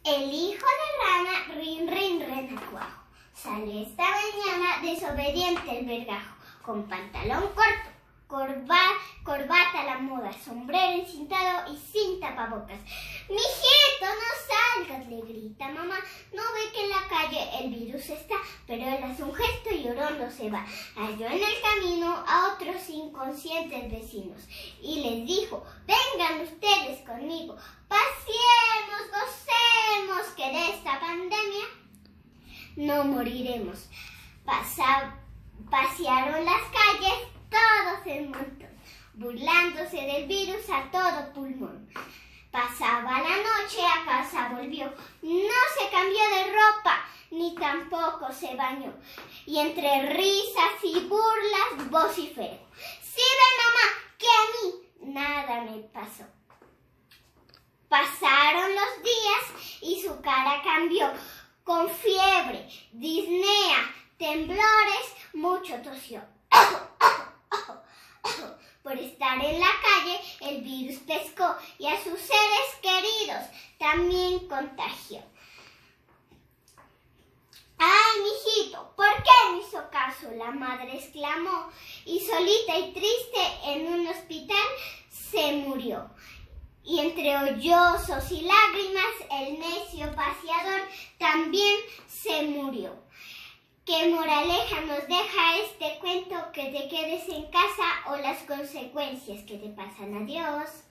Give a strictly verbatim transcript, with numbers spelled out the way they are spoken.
El hijo de rana, rin, rin, renacuajo. Sale esta mañana desobediente el vergajo, con pantalón corto, corba, corbata a la moda, sombrero encintado y sin tapabocas. Mijito, no salgas, le grita mamá. No ve que en la calle el virus está, pero él hace un gesto y llorando se va. Halló en el camino a otros inconscientes vecinos y les dijo: vengan ustedes conmigo, paseemos, gocemos, que de esta pandemia no moriremos. Pasa, pasearon las calles todos en montón, burlándose del virus a todo pulmón. Pasaba la noche, a casa volvió, no se cambió de ropa, ni tampoco se bañó, y entre risas y burlas vociferó: sí ve mamá, que a mí nada me pasó. Pasaron los días y su cara cambió, con fiebre, disnea, temblores, mucho tosió. Por estar en la calle, el virus pescó y a sus seres queridos también contagió. ¡Ay, mijito! ¿Por qué me hizo caso?, la madre exclamó, y solita y triste en un hospital se murió. Y entre sollozos y lágrimas, el necio paseador también se murió. ¿Qué moraleja nos deja este cuento? Que te quedes en casa o las consecuencias que te pasan. Adiós.